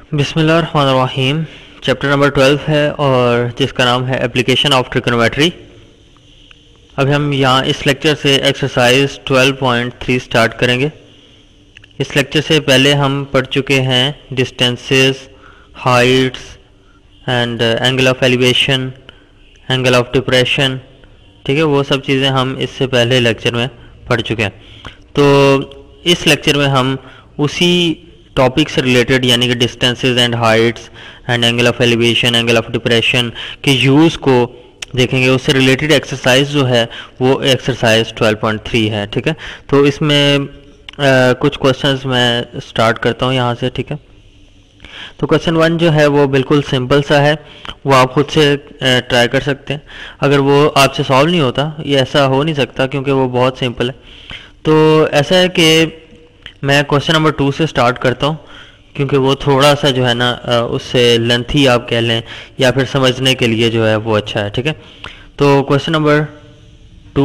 बिस्मिल्लाहिर्रहमानिर्रहीम। Chapter number 12 है और जिसका नाम है एप्लीकेशन ऑफ ट्रिगोनोमेट्री। अभी हम यहाँ इस लेक्चर से एक्सरसाइज 12.3 स्टार्ट करेंगे। इस लेक्चर से पहले हम पढ़ चुके हैं distances, heights and angle of elevation, angle of depression. ठीक है, वो सब चीज़ें हम इससे पहले लेक्चर में पढ़ चुके हैं। तो इस लेक्चर में हम उसी टॉपिक से रिलेटेड यानी कि distances and heights and angle of elevation, angle of depression के यूज़ को देखेंगे। उससे रिलेटेड एक्सरसाइज जो है वो एक्सरसाइज 12.3 है। ठीक है, तो इसमें कुछ क्वेश्चंस मैं स्टार्ट करता हूँ यहाँ से। ठीक है, तो क्वेश्चन 1 जो है वो बिल्कुल सिंपल सा है, वो आप खुद से ट्राई कर सकते हैं। अगर वो आपसे सॉल्व नहीं होता, ये ऐसा हो नहीं सकता क्योंकि वो बहुत सिंपल है। तो ऐसा है कि मैं क्वेश्चन नंबर 2 से स्टार्ट करता हूँ क्योंकि वो थोड़ा सा जो है ना उससे लेंथी आप कह लें या फिर समझने के लिए जो है वो अच्छा है। ठीक है, तो क्वेश्चन नंबर 2,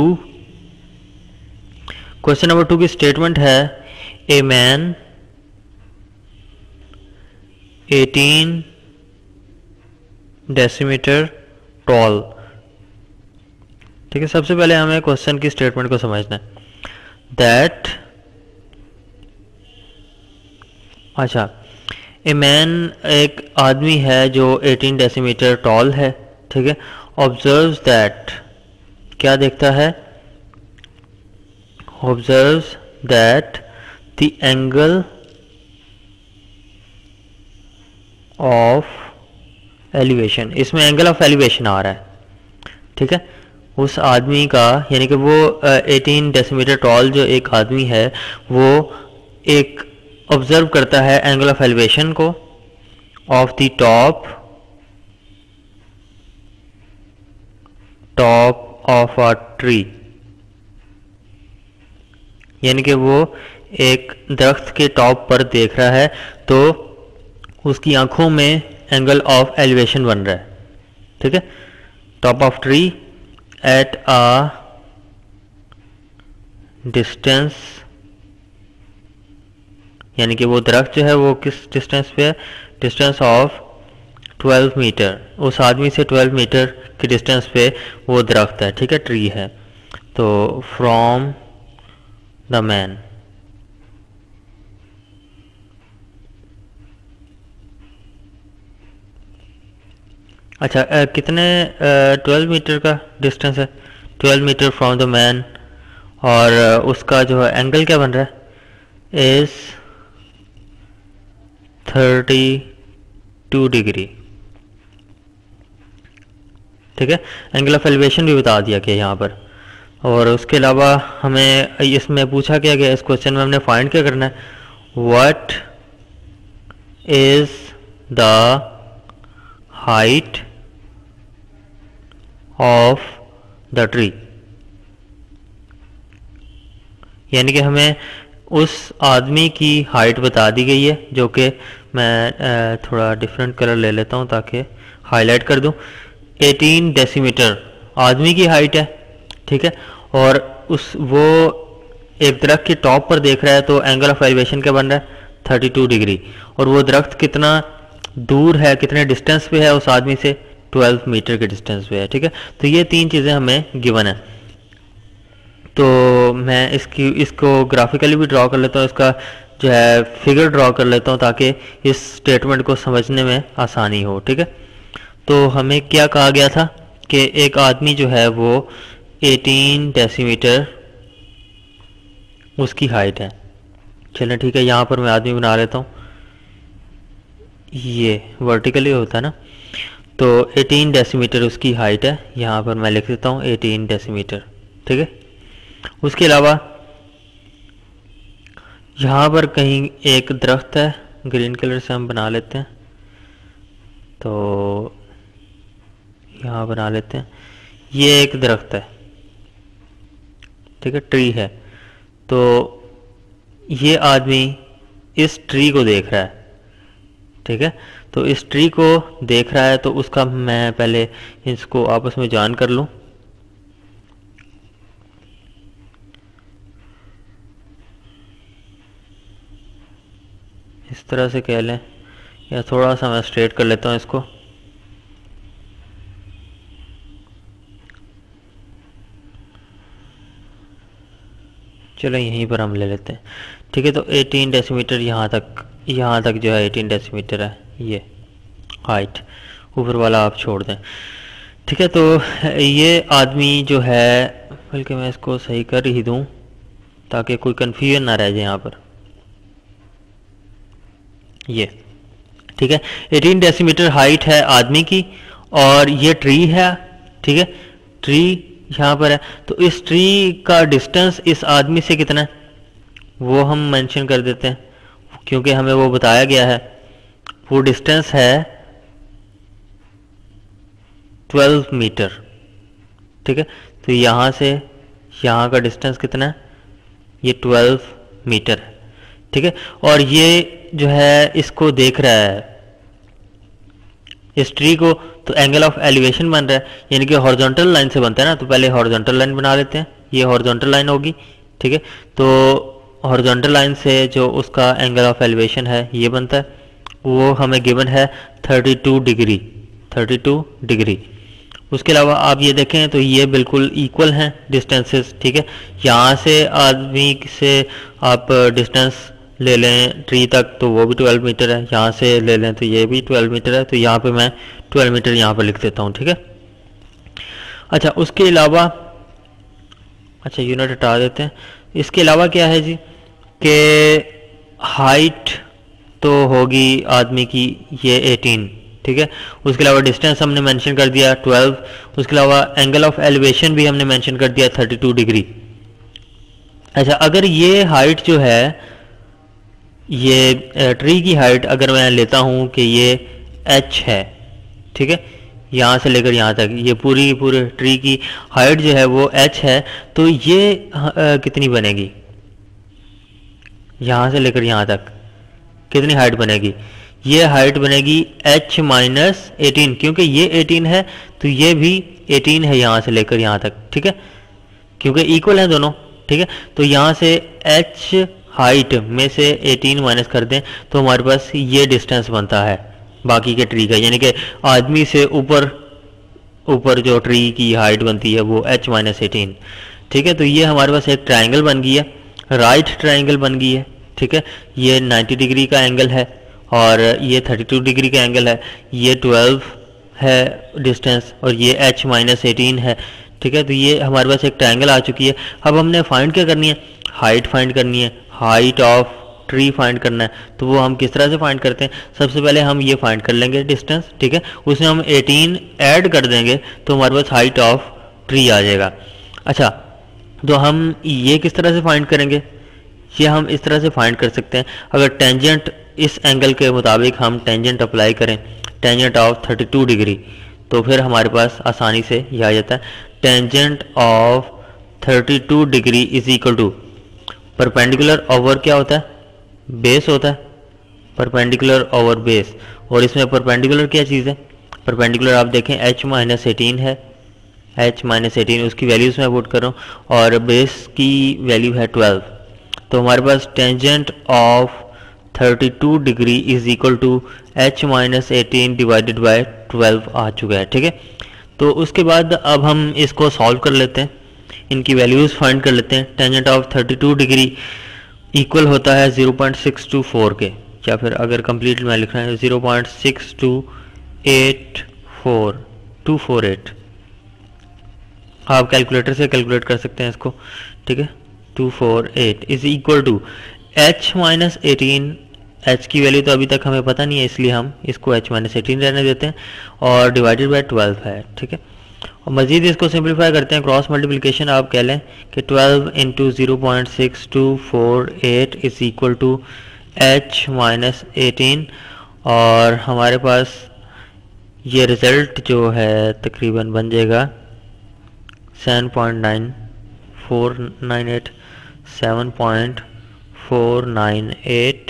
क्वेश्चन नंबर 2 की स्टेटमेंट है ए मैन 18 डेसीमीटर टॉल। ठीक है, सबसे पहले हमें क्वेश्चन की स्टेटमेंट को समझना है। दैट, अच्छा, ए मैन एक आदमी है जो 18 डेसीमीटर टॉल है। ठीक है, ऑब्जर्व्स दैट, क्या देखता है? Observes that the angle of elevation, इसमें एंगल ऑफ एलिवेशन आ रहा है। ठीक है, उस आदमी का यानी कि वो 18 डेसीमीटर टॉल जो एक आदमी है वो एक ऑब्जर्व करता है एंगल ऑफ एलिवेशन को of the top of a tree, यानी कि वो एक दरख्त के टॉप पर देख रहा है तो उसकी आंखों में एंगल ऑफ एलिवेशन बन रहा है। ठीक है, top of tree at a distance, यानी कि वो दरख्त जो है वो किस डिस्टेंस पे है? डिस्टेंस ऑफ 12 मीटर, उस आदमी से 12 मीटर की डिस्टेंस पे वो दरख्त है। ठीक है, ट्री है। तो फ्रॉम द मैन, अच्छा कितने 12 मीटर का डिस्टेंस है? 12 मीटर फ्रॉम द मैन, और उसका जो है एंगल क्या बन रहा है? Is 32 degree. ठीक है, एंगल ऑफ एलिवेशन भी बता दिया गया यहाँ पर। और उसके अलावा हमें इसमें पूछा क्या गया, इस क्वेश्चन में हमने फाइंड क्या करना है? What is the height of the tree, यानी कि हमें उस आदमी की हाइट बता दी गई है, जो कि मैं थोड़ा डिफरेंट कलर ले लेता हूँ ताकि हाईलाइट कर दूँ। 18 डेसीमीटर आदमी की हाइट है। ठीक है, और वो एक दरख्त के टॉप पर देख रहा है तो एंगल ऑफ एलिवेशन क्या बन रहा है? 32 डिग्री। और वो दरख्त कितना दूर है, कितने डिस्टेंस पे है उस आदमी से? 12 मीटर के डिस्टेंस पे है। ठीक है, तो ये तीन चीज़ें हमें गिवन है। तो मैं इसको ग्राफिकली भी ड्रॉ कर लेता हूँ, इसका जो है फिगर ड्रॉ कर लेता हूँ ताकि इस स्टेटमेंट को समझने में आसानी हो। ठीक है, तो हमें क्या कहा गया था कि एक आदमी जो है वो 18 डेसीमीटर उसकी हाइट है। चलें ठीक है, यहाँ पर मैं आदमी बना लेता हूँ, ये वर्टिकली होता है ना, तो 18 डेसीमीटर उसकी हाइट है। यहाँ पर मैं लिख देता हूँ 18 डेसीमीटर। ठीक है, उसके अलावा यहाँ पर कहीं एक दरख्त है, ग्रीन कलर से हम बना लेते हैं, तो यहाँ बना लेते हैं, ये एक दरख्त है। ठीक है, ट्री है। तो ये आदमी इस ट्री को देख रहा है। ठीक है, तो इस ट्री को देख रहा है तो उसका मैं पहले इसको आपस में ज्वाइन कर लूँ। इस तरह से कह लें या थोड़ा सा मैं स्ट्रेट कर लेता हूँ इसको। चलो यहीं पर हम ले लेते हैं, ठीक है। तो 18 डेसीमीटर यहाँ तक जो है 18 डेसीमीटर है ये हाइट, ऊपर वाला आप छोड़ दें, ठीक है। तो ये आदमी जो है, बल्कि मैं इसको सही कर ही दूँ ताकि कोई कन्फ्यूजन ना रह जाए यहाँ पर, ये ठीक है। 18 डेसीमीटर हाइट है आदमी की, और ये ट्री है, ठीक है। ट्री यहाँ पर है, तो इस ट्री का डिस्टेंस इस आदमी से कितना है वो हम मेंशन कर देते हैं, क्योंकि हमें वो बताया गया है। वो डिस्टेंस है 12 मीटर, ठीक है। तो यहाँ से यहाँ का डिस्टेंस कितना है, ये 12 मीटर है, ठीक है। और ये जो है इसको देख रहा है इस ट्री को, तो एंगल ऑफ एलिवेशन बन रहा है, यानी कि हॉरिजॉन्टल लाइन से बनता है ना। तो पहले हॉरिजॉन्टल लाइन बना लेते हैं, ये हॉरिजॉन्टल लाइन होगी, ठीक है। तो हॉरिजॉन्टल लाइन से जो उसका एंगल ऑफ एलिवेशन है ये बनता है, वो हमें गिवन है 32 डिग्री, 32 डिग्री। उसके अलावा आप ये देखें तो ये बिल्कुल इक्वल हैं डिस्टेंसेस, ठीक है। यहाँ से आदमी से आप डिस्टेंस ले लें ट्री तक तो वो भी 12 मीटर है, यहाँ से ले लें तो ये भी 12 मीटर है, तो यहाँ पे मैं 12 मीटर यहाँ पर लिख देता हूँ, ठीक है। अच्छा उसके अलावा, अच्छा यूनिट हटा देते हैं। इसके अलावा क्या है जी कि हाइट तो होगी आदमी की ये 18, ठीक है। उसके अलावा डिस्टेंस हमने मेंशन कर दिया 12, उसके अलावा एंगल ऑफ एलिवेशन भी हमने मेंशन कर दिया 32 डिग्री। अच्छा अगर ये हाइट जो है, ये ट्री की हाइट अगर मैं लेता हूँ कि ये h है, ठीक है, यहाँ से लेकर यहाँ तक ये पूरे ट्री की हाइट जो है वो h है, तो ये कितनी बनेगी, यहाँ से लेकर यहाँ तक कितनी हाइट बनेगी, ये हाइट बनेगी h माइनस 18, क्योंकि ये 18 है तो ये भी 18 है यहाँ से लेकर यहाँ तक, ठीक है, क्योंकि इक्वल है दोनों, ठीक है। तो यहाँ से h हाइट में से 18 माइनस कर दें तो हमारे पास ये डिस्टेंस बनता है बाकी के ट्री का, यानी कि आदमी से ऊपर जो ट्री की हाइट बनती है वो h माइनस 18, ठीक है। तो ये हमारे पास एक ट्राइंगल बन गई है, राइट ट्राइंगल बन गई है, ठीक है। ये 90 डिग्री का एंगल है और ये 32 डिग्री का एंगल है, ये 12 है डिस्टेंस और ये h माइनस 18 है, ठीक है। तो ये हमारे पास एक ट्राइंगल आ चुकी है। अब हमने फाइंड क्या करनी है, हाइट फाइंड करनी है, हाइट ऑफ ट्री फाइंड करना है। तो वो हम किस तरह से फाइंड करते हैं, सबसे पहले हम ये फाइंड कर लेंगे डिस्टेंस, ठीक है, उसमें हम 18 ऐड कर देंगे तो हमारे पास हाइट ऑफ ट्री आ जाएगा। अच्छा तो हम ये किस तरह से फाइंड करेंगे, ये हम इस तरह से फाइंड कर सकते हैं, अगर टेंजेंट इस एंगल के मुताबिक हम टेंजेंट अप्लाई करें, टेंजेंट ऑफ 32 डिग्री, तो फिर हमारे पास आसानी से यह आ जाता है tangent of 32 degree is equal to perpendicular over क्या होता है, बेस होता है, परपेंडिकुलर ओवर बेस। और इसमें परपेंडिकुलर क्या चीज़ है, परपेंडिकुलर आप देखें h माइनस 18 है, h माइनस 18 उसकी वैल्यूज मैं पुट कर रहा हूँ और बेस की वैल्यू है 12, तो हमारे पास tangent of 32 degree is equal to h minus 18 divided by 12 आ चुका है, ठीक है। तो उसके बाद अब हम इसको सॉल्व कर लेते हैं, इनकी वैल्यूज फाइंड कर लेते हैं। टेंजेंट ऑफ 32 डिग्री इक्वल होता है 0.624 के, या फिर अगर कंप्लीट में लिखना है 0.6284 आप कैलकुलेटर से कैलकुलेट कर सकते हैं इसको, ठीक है। 248 is equal to h minus 18, h की वैल्यू तो अभी तक हमें पता नहीं है इसलिए हम इसको h माइनस 18 रहने देते हैं, और डिवाइडेड बाय 12 है, ठीक है। और मज़ीद इसको सिंप्लीफाई करते हैं, क्रॉस मल्टीप्लिकेशन आप कह लें कि 12 into 0.6248 is equal to h minus 18, और हमारे पास ये रिज़ल्ट जो है तकरीबन बन जाएगा 7.9498 7.498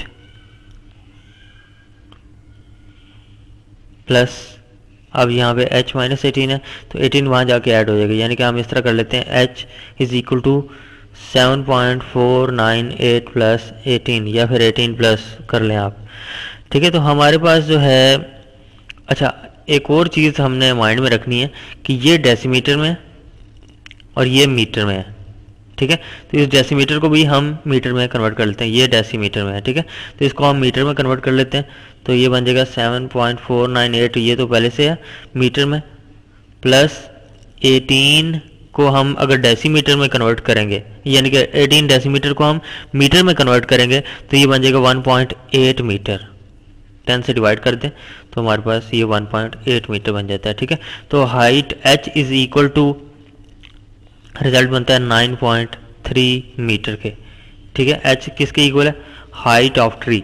प्लस अब यहाँ पे h माइनस 18 है तो 18 वहाँ जाके ऐड हो जाएगा, यानी कि हम इस तरह कर लेते हैं h is equal to 7.498 plus 18 या फिर 18 प्लस कर लें आप, ठीक है, तो हमारे पास जो है, अच्छा एक और चीज़ हमने माइंड में रखनी है कि ये डेसीमीटर में और ये मीटर में है। ठीक है, तो इस डेसीमीटर को भी हम मीटर में कन्वर्ट कर लेते हैं, ये डेसीमीटर में है। ठीक है, तो इसको हम मीटर में कन्वर्ट कर लेते हैं, तो ये बन जाएगा 7.498, ये तो पहले से है मीटर में, प्लस 18 को हम अगर डेसीमीटर में कन्वर्ट करेंगे, यानी कि 18 डेसीमीटर को हम मीटर में कन्वर्ट करेंगे, तो ये बन जाएगा 1.8 मीटर। 10 से डिवाइड कर दें तो हमारे पास ये 1.8 मीटर बन जाता है। ठीक है, तो height h is equal to, result बनता है 9.3 मीटर के। ठीक है, h किसके इक्वल है? Height of tree,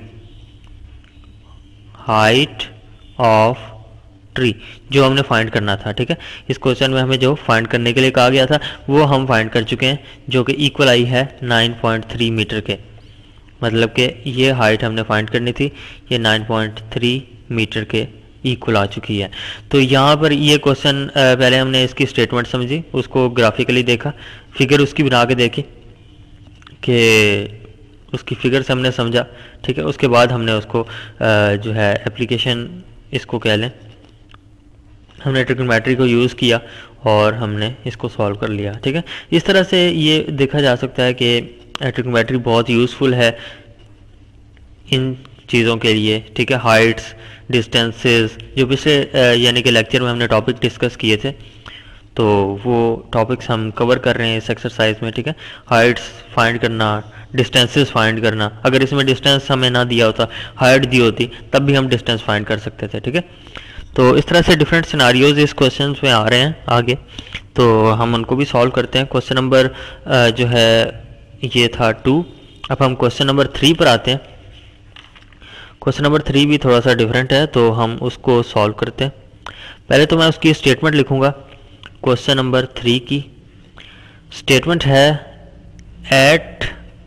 height of tree जो हमने फाइंड करना था। ठीक है, इस क्वेश्चन में हमें जो फाइंड करने के लिए कहा गया था वो हम फाइंड कर चुके हैं, जो कि इक्वल आई है 9.3 मीटर के। मतलब कि ये हाइट हमने फाइंड करनी थी, ये 9.3 मीटर के इक्वल आ चुकी है। तो यहाँ पर ये क्वेश्चन पहले हमने इसकी स्टेटमेंट समझी, उसको ग्राफिकली देखा, फिगर उसकी बना के देखी कि उसकी फिगर से हमने समझा। ठीक है, उसके बाद हमने उसको जो है एप्लीकेशन, इसको कह लें, हमने ट्रिग्नोमेट्री को यूज़ किया और हमने इसको सॉल्व कर लिया। ठीक है, इस तरह से ये देखा जा सकता है कि ट्रिग्नोमेट्री बहुत यूज़फुल है इन चीज़ों के लिए। ठीक है, हाइट्स, डिस्टेंसेस, जो पिछले यानी कि लेक्चर में हमने टॉपिक डिस्कस किए थे, तो वो टॉपिक्स हम कवर कर रहे हैं इस एक्सरसाइज में। ठीक है, हाइट्स फाइंड करना, डिस्टेंसेस फाइंड करना, अगर इसमें डिस्टेंस हमें ना दिया होता, हाइट दी होती, तब भी हम डिस्टेंस फाइंड कर सकते थे। ठीक है, तो इस तरह से डिफरेंट सिनारियोज इस क्वेश्चन में आ रहे हैं आगे, तो हम उनको भी सॉल्व करते हैं। क्वेश्चन नंबर जो है ये था 2। अब हम क्वेश्चन नंबर 3 पर आते हैं। क्वेश्चन नंबर 3 भी थोड़ा सा डिफरेंट है, तो हम उसको सॉल्व करते हैं। पहले तो मैं उसकी स्टेटमेंट लिखूंगा। क्वेश्चन नंबर 3 की स्टेटमेंट है, at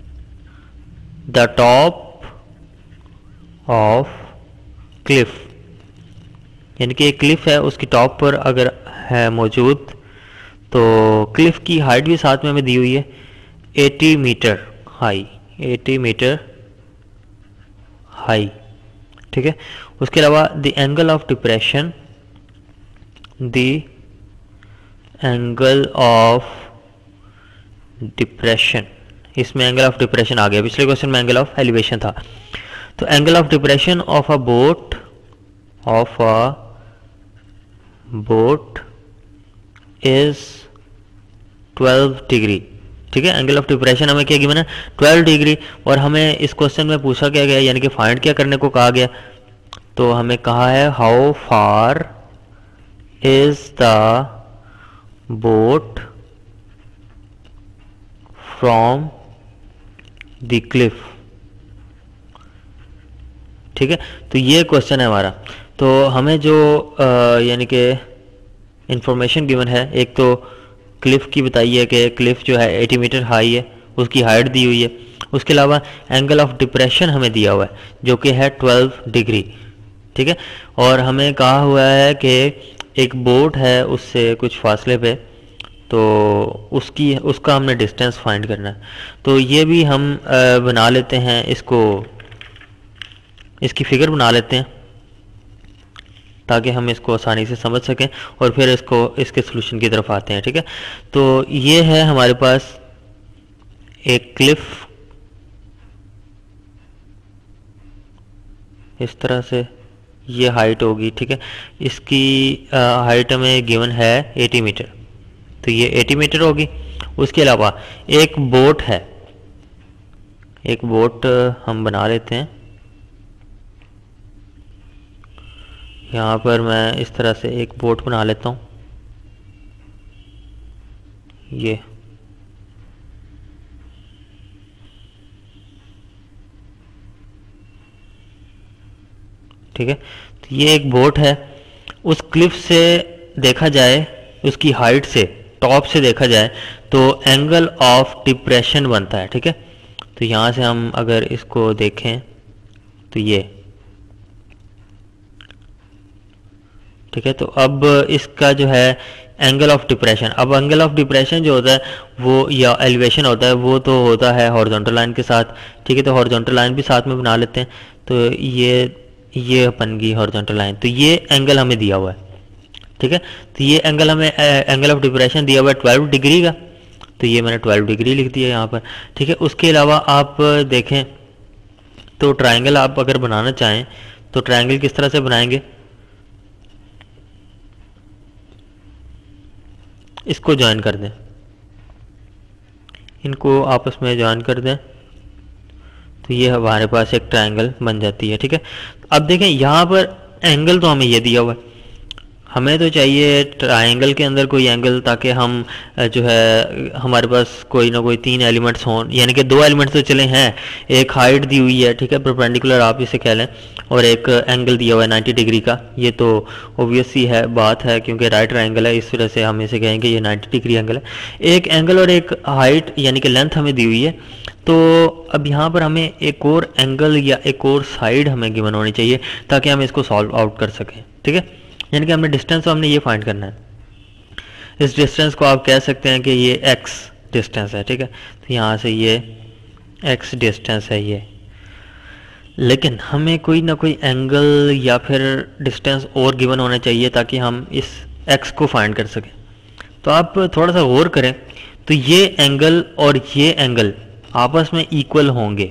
the top of cliff, यानी कि एक क्लिफ है, उसकी टॉप पर अगर है मौजूद, तो क्लिफ की हाइट भी साथ में हमें दी हुई है 80 मीटर हाई, 80 मीटर हाई। ठीक है, उसके अलावा the angle of depression, the angle of depression, इसमें एंगल ऑफ डिप्रेशन आ गया, पिछले क्वेश्चन में एंगल ऑफ एलिवेशन था। तो angle of depression of a boat, of a boat is 12 degree. ठीक है, एंगल ऑफ डिप्रेशन हमें क्या गिवन है? 12 डिग्री। और हमें इस क्वेश्चन में पूछा क्या गया, यानी कि फाइंड क्या करने को कहा गया, तो हमें कहा है how far is the boat from the cliff. ठीक है, तो ये क्वेश्चन है हमारा। तो हमें जो यानी कि इंफॉर्मेशन गिवन है, एक तो क्लिफ की बताई है कि क्लिफ जो है 80 मीटर हाई है, उसकी हाइट दी हुई है। उसके अलावा एंगल ऑफ डिप्रेशन हमें दिया हुआ है जो कि है 12 डिग्री। ठीक है, और हमें कहा हुआ है कि एक बोट है उससे कुछ फासले पे, तो उसका हमने डिस्टेंस फाइंड करना है। तो ये भी हम बना लेते हैं, इसकी फिगर बना लेते हैं ताकि हम इसको आसानी से समझ सकें और फिर इसके सॉल्यूशन की तरफ आते हैं। ठीक है, तो ये है हमारे पास एक क्लिफ, इस तरह से ये हाइट होगी। ठीक है, इसकी हाइट हमें गिवन है 80 मीटर, तो ये 80 मीटर होगी। उसके अलावा एक बोट है, एक बोट हम बना लेते हैं। यहाँ पर मैं इस तरह से एक बोट बना लेता हूँ, ये ठीक है, तो ये एक बोट है। उस क्लिफ से देखा जाए, उसकी हाइट से, टॉप से देखा जाए, तो एंगल ऑफ डिप्रेशन बनता है। ठीक है, तो यहाँ से हम अगर इसको देखें तो ये ठीक है, तो अब इसका जो है एंगल ऑफ डिप्रेशन, अब एंगल ऑफ डिप्रेशन जो होता है वो, या एलिवेशन होता है, वो तो होता है हॉरिजॉन्टल लाइन के साथ। ठीक है, तो हॉरिजॉन्टल लाइन भी साथ में बना लेते हैं। तो ये ये अपन की हॉरिजॉन्टल लाइन, तो ये एंगल हमें दिया हुआ है, ठीक है। तो ये एंगल हमें एंगल ऑफ डिप्रेशन दिया हुआ है 12 डिग्री का, तो ये मैंने 12 डिग्री लिख दिया यहाँ पर, ठीक है। उसके अलावा आप देखें तो ट्रायंगल आप अगर बनाना चाहें तो ट्रायंगल किस तरह से बनाएंगे, इसको ज्वाइन कर दें, इनको आपस में ज्वाइन कर दें, तो ये हमारे पास एक ट्रायंगल बन जाती है, ठीक है। अब देखें यहाँ पर एंगल तो हमें ये दिया हुआ है, हमें तो चाहिए ट्रायंगल के अंदर कोई एंगल, ताकि हम जो है हमारे पास कोई ना कोई 3 एलिमेंट्स हों, यानी कि 2 एलिमेंट्स तो चले हैं, एक हाइट दी हुई है, ठीक है, परपेंडिकुलर आप इसे कह लें, और एक एंगल दिया हुआ है 90 डिग्री का। ये तो ऑब्वियस ही है बात है, क्योंकि राइट ट्रायंगल है, इस वजह से हम इसे कहेंगे ये 90 डिग्री एंगल है। एक एंगल और एक हाइट यानी कि लेंथ हमें दी हुई है, तो अब यहाँ पर हमें एक और एंगल या एक और साइड हमें गिवन होनी चाहिए ताकि हम इसको सॉल्व आउट कर सकें, ठीक है। यानी कि हमने डिस्टेंस तो हमने ये फाइंड करना है, इस डिस्टेंस को आप कह सकते हैं कि ये x डिस्टेंस है, ठीक है। तो यहाँ से ये x डिस्टेंस है ये, लेकिन हमें कोई ना कोई एंगल या फिर डिस्टेंस और गिवन होना चाहिए ताकि हम इस x को फाइंड कर सकें। तो आप थोड़ा सा गौर करें, तो ये एंगल और ये एंगल आपस में इक्वल होंगे,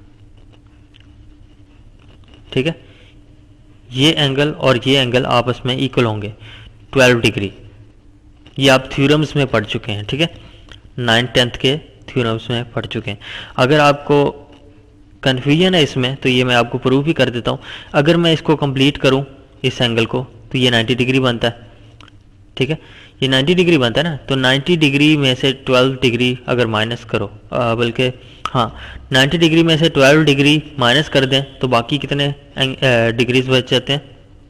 ठीक है, ये एंगल और ये एंगल आपस में इक्वल होंगे 12 डिग्री। ये आप थ्योरम्स में पढ़ चुके हैं, ठीक है, 9th-10th के थ्योरम्स में पढ़ चुके हैं। अगर आपको कन्फ्यूजन है इसमें तो ये मैं आपको प्रूव भी कर देता हूँ। अगर मैं इसको कंप्लीट करूँ इस एंगल को, तो ये 90 डिग्री बनता है, ठीक है, ये 90 डिग्री बनता है ना। तो 90 डिग्री में से 12 डिग्री अगर माइनस करो, बल्कि हाँ 90 डिग्री में से 12 डिग्री माइनस कर दें तो बाकी कितने डिग्रीज बच जाते हैं,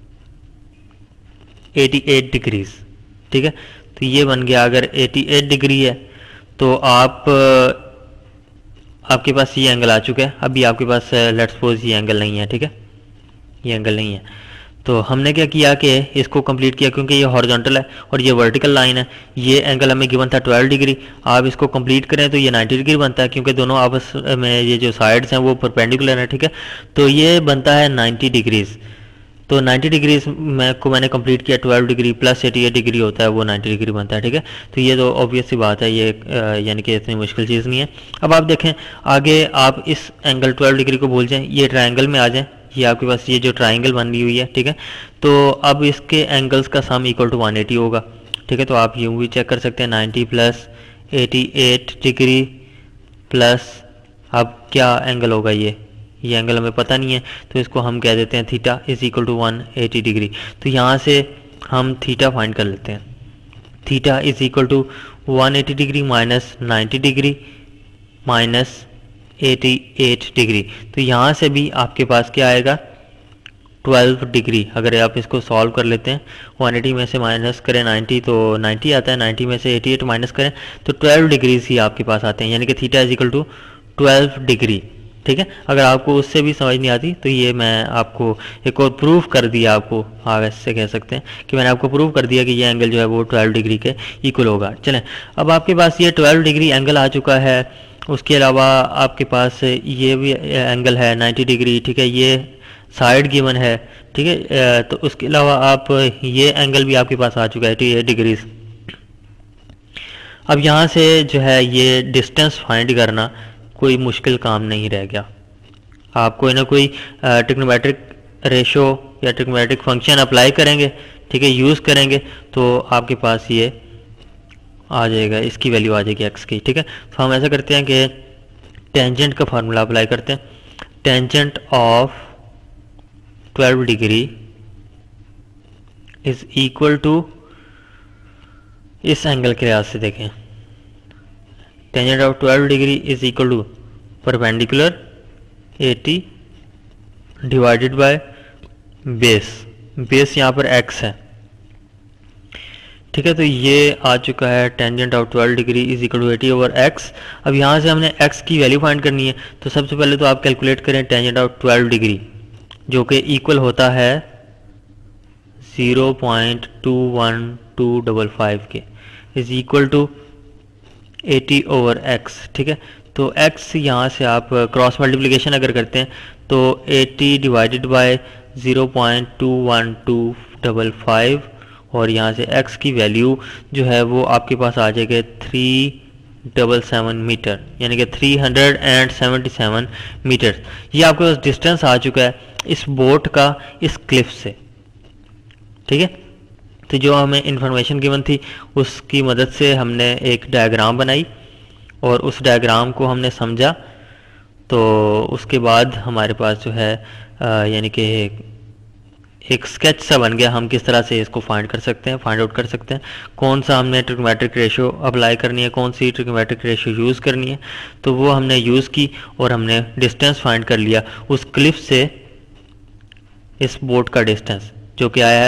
88 डिग्रीज, ठीक है। तो ये बन गया, अगर 88 डिग्री है तो आपके पास ये एंगल आ चुका है। अभी आपके पास लेट्स सपोज ये एंगल नहीं है, ठीक है, ये एंगल नहीं है। तो हमने क्या किया कि इसको कंप्लीट किया, क्योंकि ये हॉरिजॉन्टल है और ये वर्टिकल लाइन है। ये एंगल हमें गिवन था 12 डिग्री, आप इसको कंप्लीट करें तो ये 90 डिग्री बनता है, क्योंकि दोनों आपस में ये जो साइड्स हैं वो परपेंडिकुलर हैं, ठीक है। तो ये बनता है 90 डिग्रीज। तो 90 डिग्रीज मैंने कंप्लीट किया, 12 डिग्री प्लस 88 डिग्री होता है, वो 90 डिग्री बनता है, ठीक है। तो ये तो ऑब्वियस सी बात है, ये यानी कि इतनी मुश्किल चीज़ नहीं है। अब आप देखें आगे, आप इस एंगल 12 डिग्री को भूल जाएं, ये ट्रायंगल में आ जाएं, ये आपके पास ये जो ट्रायंगल बनी हुई है, ठीक है। तो अब इसके एंगल्स का सम इक्वल टू 180 होगा, ठीक है। तो आप यूँ भी चेक कर सकते हैं, 90 प्लस 88 डिग्री प्लस अब क्या एंगल होगा, ये एंगल हमें पता नहीं है, तो इसको हम कह देते हैं theta is equal to 180 degree. तो यहाँ से हम थीटा फाइंड कर लेते हैं, theta is equal to 180 degree minus 90 degree minus 88 degree. तो यहाँ से भी आपके पास क्या आएगा, 12 डिग्री। अगर आप इसको सॉल्व कर लेते हैं, 180 में से माइनस करें 90 तो 90 आता है, 90 में से 88 माइनस करें तो 12 डिग्रीज ही आपके पास आते हैं, यानी कि theta is equal to 12 degree, ठीक है। अगर आपको उससे भी समझ नहीं आती तो ये मैं आपको एक और प्रूफ कर दिया, आपको आगे से कह सकते हैं कि मैंने आपको प्रूफ कर दिया कि ये एंगल जो है वो 12 डिग्री के इक्वल होगा। चलें, अब आपके पास ये 12 डिग्री एंगल आ चुका है। उसके अलावा आपके पास ये भी एंगल है 90 डिग्री, ठीक है, ये साइड गिवन है, ठीक है। तो उसके अलावा आप ये एंगल भी आपके पास आ चुका है 88 डिग्रीज। अब यहाँ से जो है ये डिस्टेंस फाइंड करना कोई मुश्किल काम नहीं रह गया। आप कोई ना कोई ट्रिग्नोमेट्रिक रेशो या ट्रिग्नोमेट्रिक फंक्शन अप्लाई करेंगे, ठीक है, यूज़ करेंगे, तो आपके पास ये आ जाएगा, इसकी वैल्यू आ जाएगी x की, ठीक है। तो हम ऐसा करते हैं कि टेंजेंट का फार्मूला अप्लाई करते हैं, tangent of 12 degree is equal to, इस एंगल के लिहाज से देखें, tangent of 12 degree is equal to perpendicular 80 divided by base यहाँ पर x है, ठीक है। तो ये आ चुका है tangent of 12 degree is equal to 80 over x। अब यहाँ से हमने x की वैल्यू फाइंड करनी है, तो सबसे पहले तो आप कैलकुलेट करें टेंजेंट ऑफ 12 डिग्री, जो कि इक्वल होता है 0.21255 के, is equal to 80 over x, ठीक है। तो x यहाँ से आप क्रॉस मल्टीप्लिकेशन अगर करते हैं तो 80 डिवाइडेड बाय 0.21255 और यहाँ से x की वैल्यू जो है वो आपके पास आ जाएगा 377 मीटर, यानी कि 377 मीटर। ये आपके पास डिस्टेंस आ चुका है इस बोट का इस क्लिफ से, ठीक है। तो जो हमें इंफॉर्मेशन गिवन थी उसकी मदद से हमने एक डायग्राम बनाई और उस डायग्राम को हमने समझा। तो उसके बाद हमारे पास जो है यानी कि एक स्केच सा बन गया, हम किस तरह से इसको फाइंड आउट कर सकते हैं कौन सा हमने ट्रिग्नोमेट्रिक रेशियो अप्लाई करनी है, कौन सी ट्रिग्नोमेट्रिक रेशियो यूज़ करनी है। तो वो हमने यूज़ की और हमने डिस्टेंस फाइंड कर लिया उस क्लिफ से इस बोट का डिस्टेंस, जो कि आया है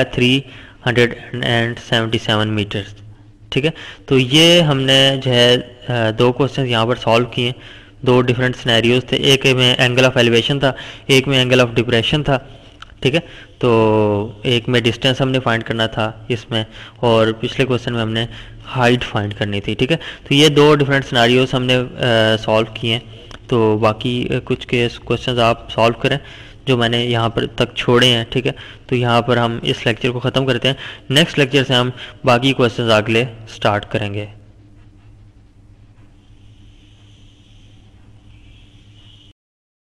377 मीटर्स, ठीक है। तो ये हमने जो है दो क्वेश्चन यहाँ पर सॉल्व किए, दो डिफरेंट सिनेरियोज थे, एक में एंगल ऑफ एलिवेशन था, एक में एंगल ऑफ डिप्रेशन था, ठीक है। तो एक में डिस्टेंस हमने फाइंड करना था इसमें, और पिछले क्वेश्चन में हमने हाइट फाइंड करनी थी, ठीक है। तो ये दो डिफरेंट सिनेरियोज हमने सॉल्व किए हैं। तो बाकी कुछ केस क्वेश्चंस आप सॉल्व करें जो मैंने यहाँ पर तक छोड़े हैं, ठीक है। तो यहाँ पर हम इस लेक्चर को ख़त्म करते हैं। नेक्स्ट लेक्चर से हम बाकी क्वेश्चंस अगले स्टार्ट करेंगे।